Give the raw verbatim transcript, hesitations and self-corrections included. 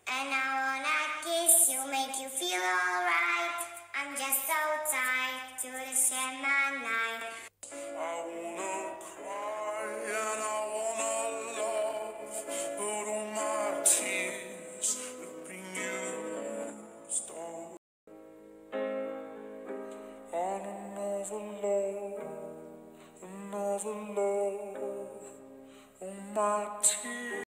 And I wanna kiss you, make you feel alright. I'm just so tired to share my night. I wanna cry and I wanna love, but all my tears have been used all on another love, another love. All my tears